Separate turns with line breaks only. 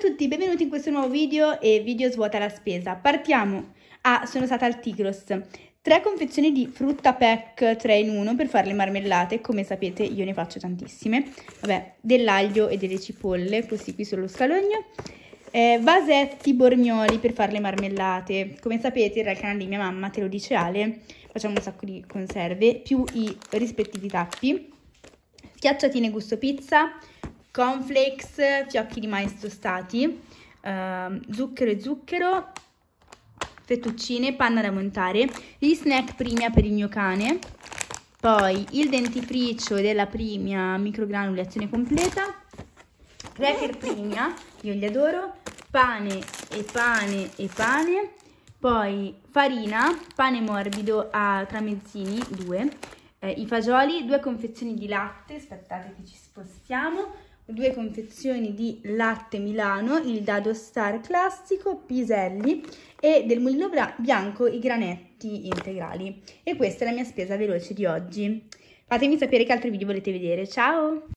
tutti, benvenuti in questo nuovo video e video svuota la spesa. Partiamo. Sono stata al Tigros. 3 confezioni di frutta pack 3 in 1 per fare le marmellate. Come sapete io ne faccio tantissime. Vabbè, dell'aglio e delle cipolle, questi qui sullo scalogno. Vasetti bormioli per fare le marmellate. Come sapete era il canale di mia mamma, te lo dice Ale, facciamo un sacco di conserve, più i rispettivi tappi. Schiacciatine gusto pizza, cornflakes, fiocchi di mais tostati, zucchero e zucchero, fettuccine, panna da montare, gli snack Primia per il mio cane, poi il dentifricio della Primia microgranulazione completa, cracker Primia, io li adoro, pane e pane e pane, poi farina, pane morbido a tramezzini, 2, i fagioli, 2 confezioni di latte, aspettate che ci spostiamo, 2 confezioni di latte Milano, il dado Star classico, piselli e del mulino bianco i granetti integrali. E questa è la mia spesa veloce di oggi. Fatemi sapere che altri video volete vedere. Ciao!